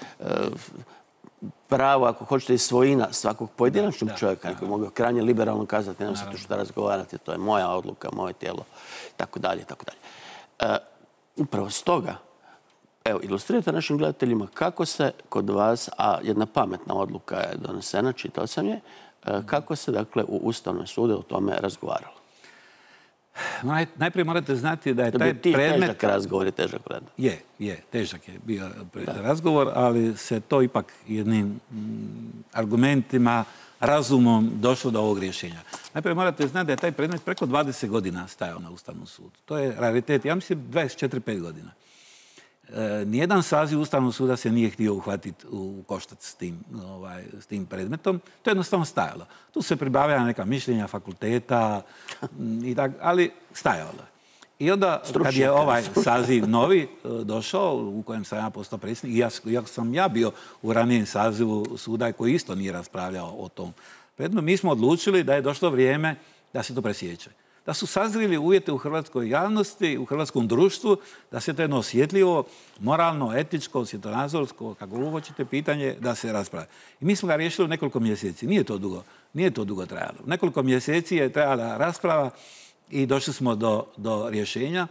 pravo, ako hoćete, i svojina svakog pojedinačnog čovjeka. Neko mogu krajnje liberalno kazati, nemam se tu što razgovarati, to je moja odluka, moje tijelo, tako dalje, tako dalje. Upravo stoga, evo, ilustrirajte našim gledateljima kako se kod vas, a jedna pametna odluka je donesena, čitao sam je, kako se, dakle, u Ustavnom sudu o tome razgovaralo. Najprije morate znati da je taj predmet... Težak razgovor i težak predmet. Je, težak je bio razgovor, ali se to ipak jednim argumentima, razumom došlo do ovog rješenja. Najprije morate znati da je taj predmet preko 20 godina stajao na Ustavnom sudu. To je raritet, ja mislim 24-5 godina. Nijedan saziv Ustavnog suda se nije htio uhvatiti u koštac s tim predmetom. To je jednostavno stajalo. Tu se pribavljala neka mišljenja fakulteta, ali stajalo. I onda, kad je ovaj saziv novi došao, u kojem sam ja postao predsjednik, iako sam ja bio u ranijem sazivu suda koji isto nije raspravljao o tom predmetu, mi smo odlučili da je došlo vrijeme da se to presječe. Da su sazrili uvjete u hrvatskoj javnosti, u hrvatskom društvu, da se to jedno osjetljivo, moralno, etičko, svjetonazorsko, kako hoćete, pitanje da se raspravi. I mi smo ga riješili u nekoliko mjeseci. Nije to dugo trajalo. Nekoliko mjeseci je trajala rasprava i došli smo do rješenja.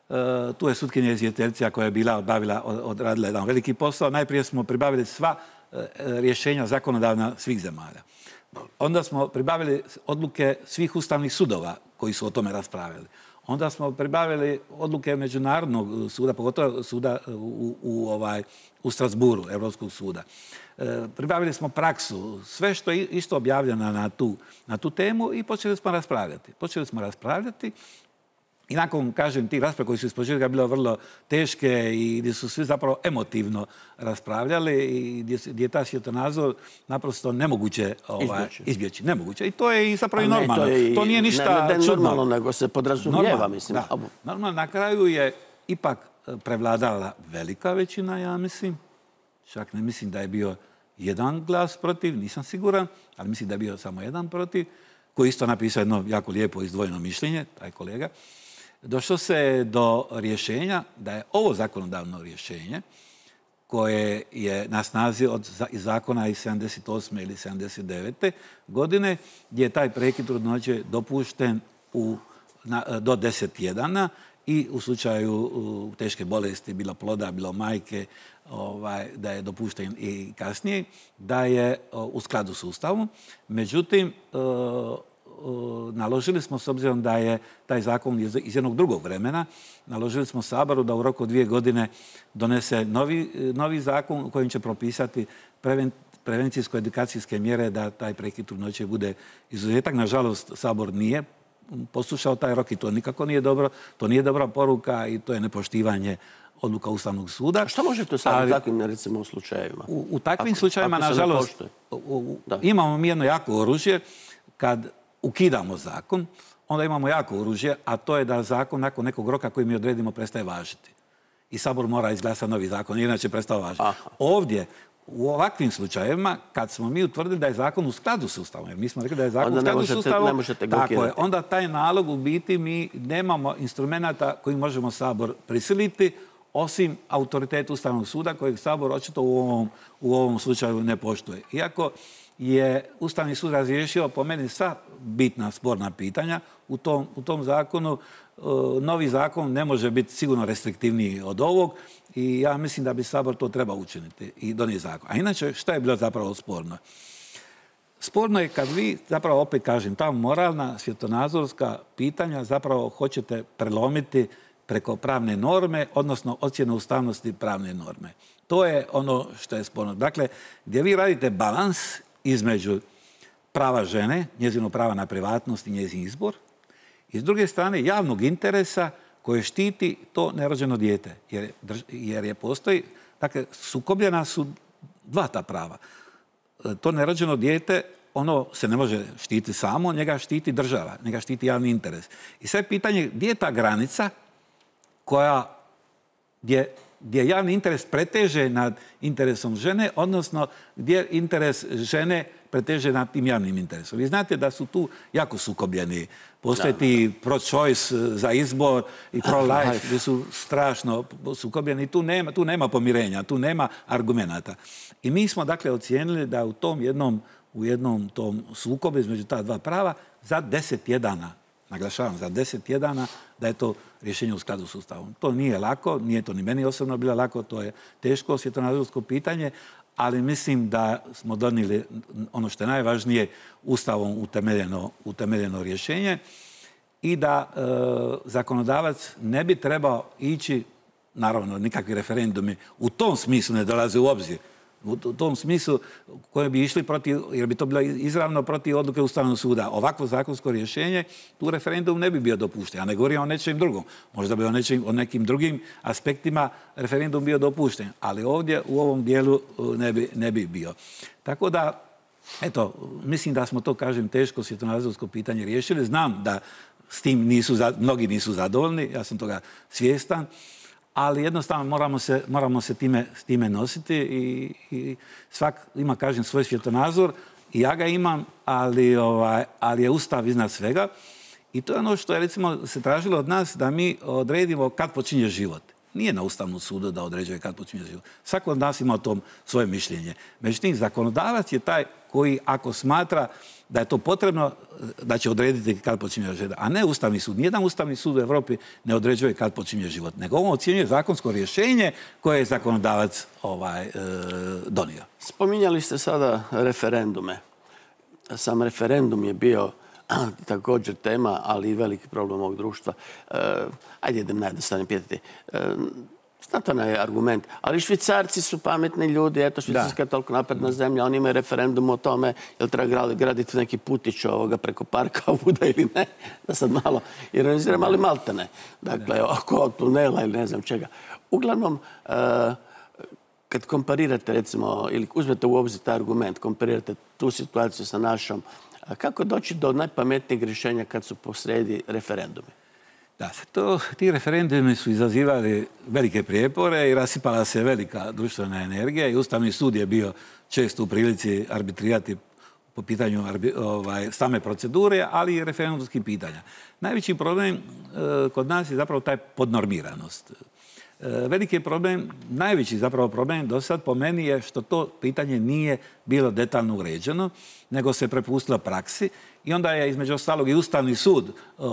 Tu je sutkinja izvjestiteljica koja je odradila jedan veliki posao. Najprije smo pribavili sva rješenja zakonodavna svih zemalja. Onda smo pribavili odluke svih ustavnih sudova koji su o tome raspravljali. Onda smo pribavili odluke Međunarodnog suda, pogotovo suda u Strasburu, Europskog suda. Pribavili smo praksu, sve što je isto objavljeno na tu temu i počeli smo raspravljati. I nakon, kažem, tih rasprava koji su iz početka bilo vrlo teške i gdje su svi zapravo emotivno raspravljali i gdje je taj svjetonazor naprosto nemoguće izbjeći. Nemoguće. I to je i zapravo i normalno. To nije ništa čudno. Ne normalno, nego se podrazumijeva, mislim. Normalno, na kraju je ipak prevladala velika većina, ja mislim. Čak ne mislim da je bio jedan glas protiv, nisam siguran, ali mislim da je bio samo jedan protiv, koji isto napisao jedno jako lijepo izdvojeno mišljenje, taj kolega. Došlo se do rješenja da je ovo zakonodavno rješenje koje je na snazi od zakona iz 78. ili 79. godine, gdje je taj prekid trudnoće dopušten do 10 tjedana i u slučaju teške bolesti, bilo ploda, bilo majke, da je dopušten i kasnije, da je u skladu s Ustavom. Međutim, naložili smo, s obzirom da je taj zakon iz jednog drugog vremena, naložili smo Saboru da u roku od 2 godine donese novi zakon u kojem će propisati prevencijsko-edukacijske mjere da taj prekid trudnoće bude izuzetak. Nažalost, Sabor nije poslušao taj rok i to nikako nije dobro. To nije dobra poruka i to je nepoštivanje odluka Ustavnog suda. A što može to sad u takvim, recimo, slučajevima? U takvim slučajevima, nažalost, imamo mi jedno jako oružje. Kad ukidamo zakon, onda imamo jako oružje, a to je da zakon nakon nekog roka koji mi odredimo prestaje važiti. I Sabor mora izglasati novi zakon, inače prestao važiti. Ovdje, u ovakvim slučajevima, kad smo mi utvrdili da je zakon u skladu s Ustavom, jer mi smo rekli da je zakon u skladu s Ustavom, tako je, onda taj nalog u biti mi nemamo instrumenta koji možemo Sabor prisiliti, osim autoriteta Ustavnog suda kojeg Sabor očito u ovom slučaju ne poštuje. Iako je Ustavni sud razriješio po meni sva bitna sporna pitanja u tom zakonu. Novi zakon ne može biti sigurno restriktivniji od ovog i ja mislim da bi Sabor to trebao učiniti i donijeti zakon. A inače, šta je bilo zapravo sporno? Sporno je kad vi, zapravo opet kažem, ta moralna, svjetonazorska pitanja zapravo hoćete prelomiti preko pravne norme, odnosno ocjene ustavnosti pravne norme. To je ono što je sporno. Dakle, gdje vi radite balans između prava žene, njezino prava na privatnost i njezin izbor, i s druge strane javnog interesa koje štiti to nerođeno dijete. Jer je postoji, dakle, sukobljena su dva ta prava. To nerođeno dijete, ono se ne može štiti samo, njega štiti država, njega štiti javni interes. I sve pitanje gdje je ta granica gdje javni interes preteže nad interesom žene, odnosno gdje interes žene preteže nad tim javnim interesom. Vi znate da su tu jako sukobljeni. Postoje ti pro-choice za izbor i pro-life gdje su strašno sukobljeni. Tu nema pomirenja, tu nema argumenata. I mi smo dakle ocijenili da u jednom tom sukobu između ta dva prava za 10 tjedana, naglašavam, za 10 tjedana, da je to rješenje u skladu s Ustavom. To nije lako, nije to ni meni osobno bilo lako, to je teško svjetonazorsko pitanje, ali mislim da smo donijeli ono što je najvažnije, Ustavom utemeljeno rješenje i da zakonodavac ne bi trebao ići, naravno nikakvi referendumi u tom smislu ne dolaze u obzir, u tom smislu koje bi išli protiv, jer bi to bilo izravno protiv odluke Ustavnog suda. Ovakvo zakonsko rješenje, tu referendum ne bi bio dopušten. Ja ne govorim o nečem drugom. Možda bi o nekim drugim aspektima referendum bio dopušten. Ali ovdje u ovom dijelu ne bi bio. Tako da, eto, mislim da smo to, kažem, teško svjetonazorsko pitanje riješili. Znam da s tim mnogi nisu zadovoljni, ja sam toga svjestan. Ali jednostavno moramo se s time nositi i svak ima, kažem, svoj svjetonazor i ja ga imam, ali je Ustav iznad svega. I to je ono što je, recimo, se tražilo od nas da mi odredimo kad počinje život. Nije na Ustavnom sudu da određuje kad počinje život. Svako od nas ima o tom svoje mišljenje. Međutim, zakonodavac je taj koji, ako smatra da je to potrebno, da će odrediti kad počinje život, a ne Ustavni sud. Nijedan Ustavni sud u Europi ne određuje kad počinje život, nego on ocjenjuje zakonsko rješenje koje je zakonodavac donio. Spominjali ste sada referendume. Sam referendum je bio također tema, ali i veliki problem ovog društva. Ajde, idem najjednostavnije pitati. Znate je argument, ali Švicarci su pametni ljudi, eto Švicarska je toliko napredna zemlja, oni imaju referendum o tome jel treba graditi neki putić preko parka Vuda ili ne, da sad malo ironiziram, ali malte ne. Dakle, oko tunela ili ne znam čega. Uglavnom, kad komparirate, recimo, ili uzmete u obzir taj argument, komparirate tu situaciju sa našom, kako doći do najpametnijeg rješenja kad su posredi referendumi? Da, ti referendumi su izazivali velike prijepore i rasipala se velika društvena energija i Ustavni sud je bio često u prilici arbitrirati po pitanju same procedure, ali i referendumskih pitanja. Najveći problem kod nas je zapravo taj podnormiranost. Veliki je problem, najveći zapravo problem do sad po meni je što to pitanje nije bilo detaljno uređeno, nego se prepustilo praksi i onda je između ostalog i Ustavni sud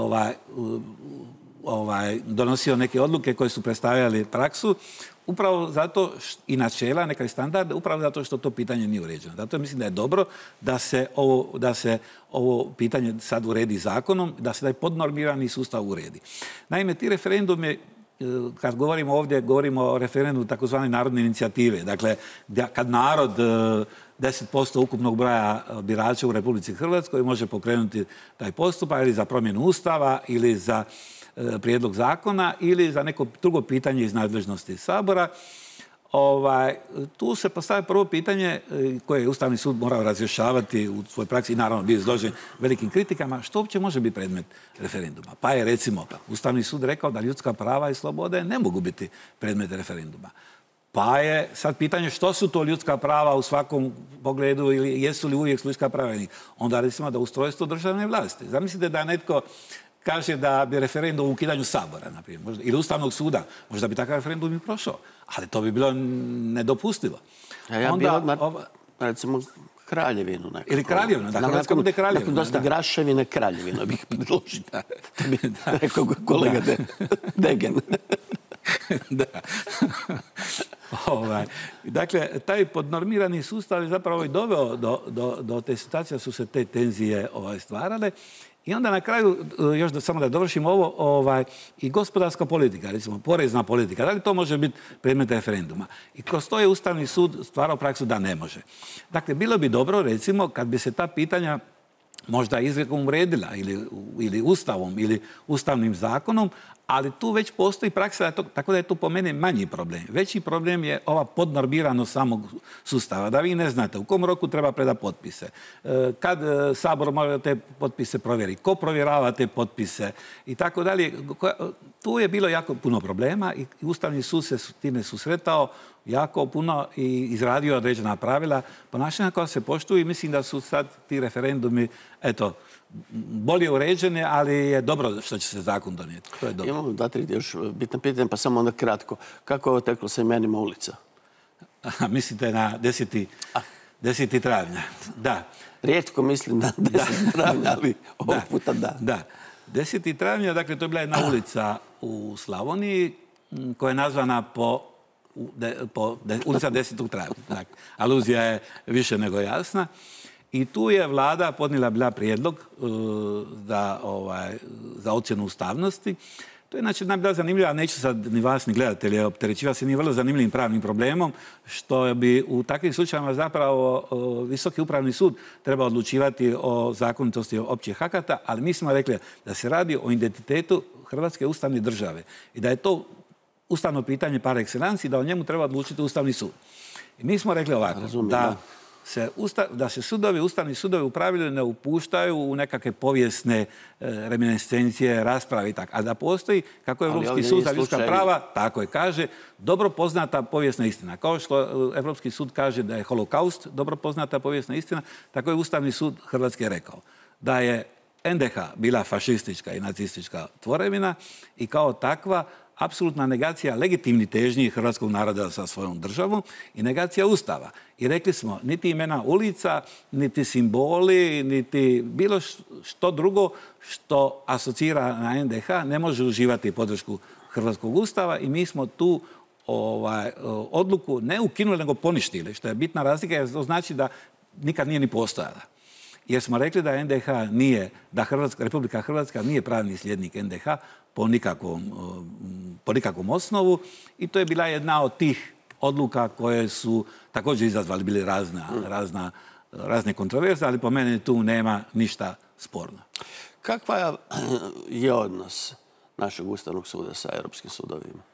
donosio neke odluke koje su predstavljali praksu upravo zato i načela, neka standarde, upravo zato što to pitanje nije uređeno. Zato mislim da je dobro da se ovo pitanje sad uredi zakonom, da se taj podnormirani sustav uredi. Naime, ti referendumi, kad govorimo ovdje, govorimo o referendumu takozvane narodne inicijative. Dakle, kad narod 10% ukupnog broja birača u Republici Hrvatskoj može pokrenuti taj postupak ili za promjenu Ustava ili za prijedlog zakona ili za neko drugo pitanje iz nadležnosti Sabora. Tu se postavlja prvo pitanje koje je Ustavni sud morao razrješavati u svojoj praksi i naravno bio izložen velikim kritikama, što uopće može biti predmet referenduma. Pa je recimo Ustavni sud rekao da ljudska prava i slobode ne mogu biti predmet referenduma. Pa je sad pitanje što su to ljudska prava u svakom pogledu ili jesu li uvijek ljudska prava. Onda recimo da ustrojstvo državne vlasti. Zamislite da netko kaže da bi referendum o ukidanju Sabora, na primjer, ili Ustavnog suda, možda bi takav referendum i prošao, ali to bi bilo nedopustivo. Ja bi odmah, recimo, Kraljevinu. Ili Kraljevinu, da Hrvatska bude Kraljevina. Nakon dosta Graševine, Kraljevinu bih predložio. To bi rekao kolega Degen. Da. Dakle, taj podnormirani sustav je zapravo i doveo do te situacije, su se te tenzije stvarale. I onda na kraju, još samo da dovršim ovo, i gospodarska politika, recimo porezna politika, da li to može biti predmet referenduma? I kroz to je Ustavni sud stvarao praksu da ne može. Dakle, bilo bi dobro, recimo, kad bi se ta pitanja možda izrijekom uredila ili Ustavom ili Ustavnim zakonom, ali tu već postoji praksa, tako da je tu po meni manji problem. Veći problem je ova podnormiranost samog sustava, da vi ne znate u kom roku treba predati potpise, kad Sabor mora te potpise provjeri, ko provjerava te potpise i tako dalje. Tu je bilo jako puno problema i Ustavni sud se time susretao jako puno i izradio određena pravila ponašanja koja se poštuju i mislim da su sad ti referendumi, bolje uređene, ali je dobro što će se zakon donijeti. To je dobro. Imamo 2-3 još bitno pitanje, pa samo onda kratko. Kako je ovo teklo sa imenima ulica? Mislite na 10. travnja. Da. Rijetko mislim na 10. travnja, ali ovog puta da. Da. 10. travnja, dakle, to je bila jedna ulica u Slavoniji koja je nazvana po ulica 10. travnja. Dakle, aluzija je više nego jasna. I tu je vlada podnijela bila prijedlog za ocjenu ustavnosti. To je znači bila zanimljiva, a neću sad ni vas ni gledatelje opterećivati se ni vrlo zanimljivim pravnim problemom, što bi u takvim slučajevima zapravo Visoki upravni sud treba odlučivati o zakonitosti općih akata, ali mi smo rekli da se radi o identitetu Hrvatske ustavne države i da je to ustavno pitanje par excellence i da o njemu treba odlučiti Ustavni sud. I mi smo rekli ovako, da se ustavni sudovi u pravilu ne upuštaju u nekakve povijesne reminiscencije, rasprave i tako. A da postoji, kako je Europski sud za ljudska prava, tako je, kaže, dobro poznata povijesna istina. Kao što Europski sud kaže da je holokaust dobro poznata povijesna istina, tako je Ustavni sud Hrvatske rekao da je NDH bila fašistička i nacistička tvorevina i kao takva apsolutna negacija legitimnih težnji hrvatskog naroda sa svojom državom i negacija Ustava. I rekli smo, niti imena ulica, niti simboli, niti bilo što drugo što asocira na NDH ne može uživati podršku hrvatskog Ustava i mi smo tu odluku ne ukinuli, nego poništili, što je bitna razlika, jer to znači da nikad nije ni postojala. Jer smo rekli da NDH nije, da Republika Hrvatska nije pravni sljednik NDH po nikakvom osnovu i to je bila jedna od tih odluka koje su također izazvali bili razne kontroverze, ali po meni tu nema ništa sporno. Kakva je odnos našeg Ustavnog suda sa europskim sudovima?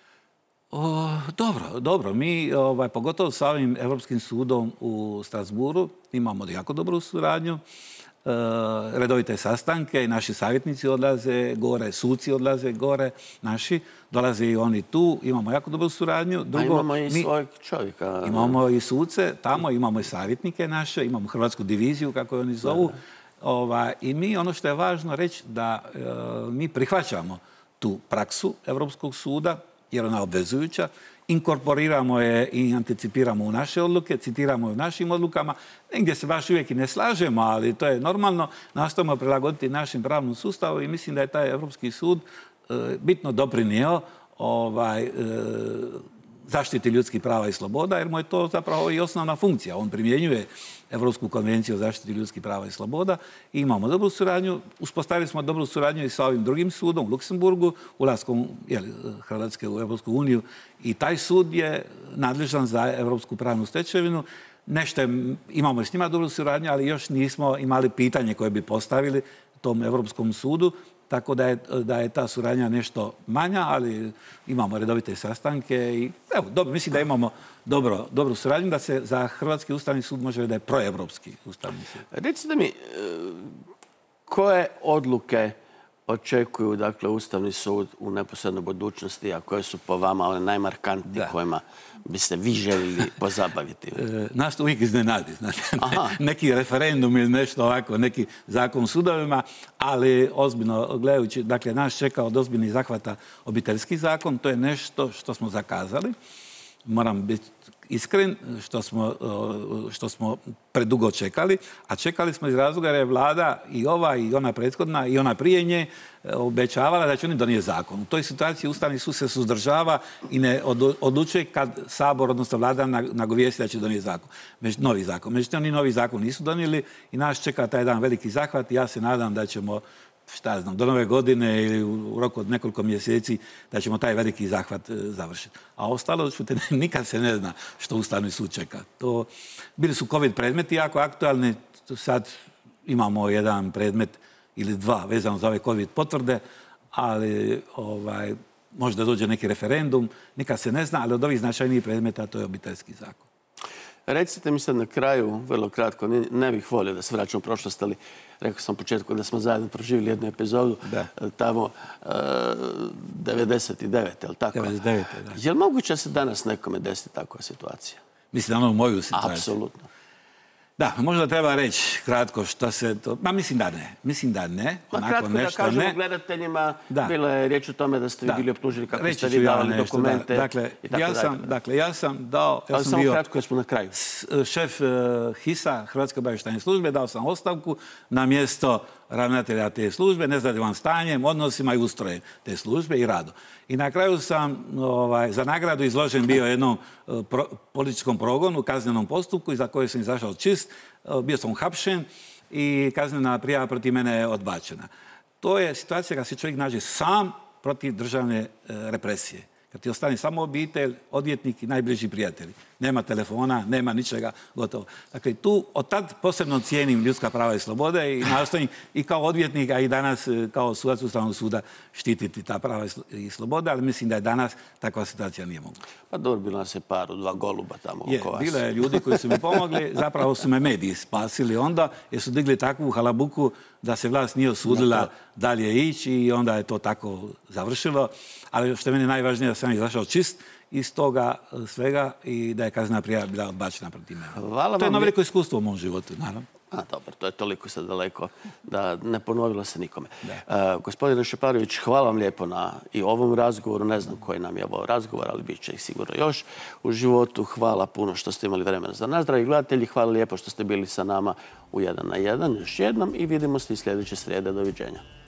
Dobro. Mi, pogotovo sa ovim Europskim sudom u Strasburu, imamo jako dobru suradnju, redovite sastanke i naši savjetnici odlaze gore, suci odlaze gore, naši, dolaze i oni tu, imamo jako dobru suradnju. A imamo i svojeg čovjeka. Imamo i suce tamo, imamo i savjetnike naše, imamo Hrvatsku diviziju, kako je oni zovu. I mi, ono što je važno reći, da mi prihvaćamo tu praksu Europskog suda, jer ona je obvezujuća, inkorporiramo je i anticipiramo u naše odluke, citiramo je u našim odlukama. Negdje se baš uvijek i ne slažemo, ali to je normalno. Nastojimo prilagoditi našem pravnom sustavu i mislim da je taj Europski sud bitno doprinio zaštiti ljudskih prava i sloboda, jer mu je to zapravo i osnovna funkcija. On primjenjuje Europsku konvenciju o zaštiti ljudskih prava i sloboda i imamo dobru suradnju. Uspostavili smo dobru suradnju i sa ovim drugim sudom u Luksemburgu, ulaskom Hrvatske u Europsku uniju i taj sud je nadležan za europsku pravnu stečevinu. Nešto imamo i s njima dobru suradnju, ali još nismo imali pitanje koje bi postavili tom Europskom sudu. Tako da je ta suradnja nešto manja, ali imamo redovite sastanke i mislim da imamo dobru suradnju, da se za Hrvatski ustavni sud može reći da je proevropski ustavni sud. Recite mi, koje odluke očekuju Ustavni sud u neposrednoj budućnosti, a koje su po vama one najmarkantnije kojima biste vi željeli pozabaviti? Nas to uvijek iznenadi. Neki referendum ili nešto ovako, neki zakon o sudovima, ali ozbiljno gledajući, dakle, nas čeka od ozbiljnih zahvata obiteljski zakon. To je nešto što smo zakazali. Moram biti iskren, što smo predugo čekali, a čekali smo iz razloga jer je vlada i ova i ona prethodna i ona prije nje obećavala da će oni donijeti zakon. U toj situaciji Ustavni sud se suzdržava i ne odlučuje kad Sabor, odnosno vlada, nagovijesti da će donijeti novi zakon. Međutim, oni novi zakon nisu donijeli i nas čeka taj jedan veliki zahvat i ja se nadam da ćemo do nove godine ili u roku od nekoliko mjeseci da ćemo taj veliki zahvat završiti. A ostalo, nikad se ne zna što Ustavni sud čeka. Bili su COVID predmeti jako aktualni. Sad imamo jedan predmet ili dva vezano za ove COVID potvrde, ali možda dođe neki referendum. Nikad se ne zna, ali od ovih značajnijih predmeta to je obiteljski zakon. Recite mi sad na kraju, vrlo kratko, ne bih volio da se vraćam u prošlost, ali rekao sam u početku da smo zajedno proživjeli jednu epizodu tamo 99. ali tako? 99. da. Je li moguće da se danas nekome desi takva situacija? Mislim na onu moju situaciju? Apsolutno. Da, možda treba reći kratko što se to... Mislim da ne. Mislim da ne. Kratko da kažemo gledateljima, bilo je riječ o tome da ste vi bili optuženi kako ste vi davali dokumente i tako dalje. Dakle, ja sam dao... Ali samo kratko jer smo na kraju. Šef HIS-a, Hrvatske obavještajne službe, dao sam ostavku na mjesto ravnatelja te službe, nezadovoljan stanjem, odnosima i ustrojem te službe i radu. I na kraju sam za nagradu izložen bio jednom političkom progonu, kaznenom postupku, za koje sam izašao čist. Bio sam uhapšen i kaznena prijava protiv mene je odbačena. To je situacija kad se čovjek nađe sam protiv državne represije. Kad ti ostane samo obitelj, odvjetnik i najbliži prijatelji. Nema telefona, nema ničega, gotovo. Dakle, tu od tad posebno cijenim ljudska prava i slobode i nastojim i kao odvjetnik, a i danas kao sudac Ustavnog suda štititi ta prava i slobode, ali mislim da je danas takva situacija nije moguća. Pa dobro, bilo nas je par, dva goluba tamo oko vas. Bilo je ljudi koji su mi pomogli, zapravo su me mediji spasili onda, jer su digli takvu halabuku da se vlast nije osudila dalje ići i onda je to tako završilo. Ali što je meni najvažnije da sam izašao čist iz toga svega i da je kaznena prijava bila odbačena protiv mene. To je jedno veliko iskustvo u mom životu, naravno. Dobro, to je toliko sad daleko da ne ponovilo se nikome. Gospodine Šeparović, hvala vam lijepo na i ovom razgovoru. Ne znam koji nam je ovo razgovor, ali bit će ih sigurno još u životu. Hvala puno što ste imali vremena za nas, dragi gledatelji. Hvala lijepo što ste bili sa nama u 1 na 1 još jednom i vidimo se i sljedeće srijede. Doviđenja.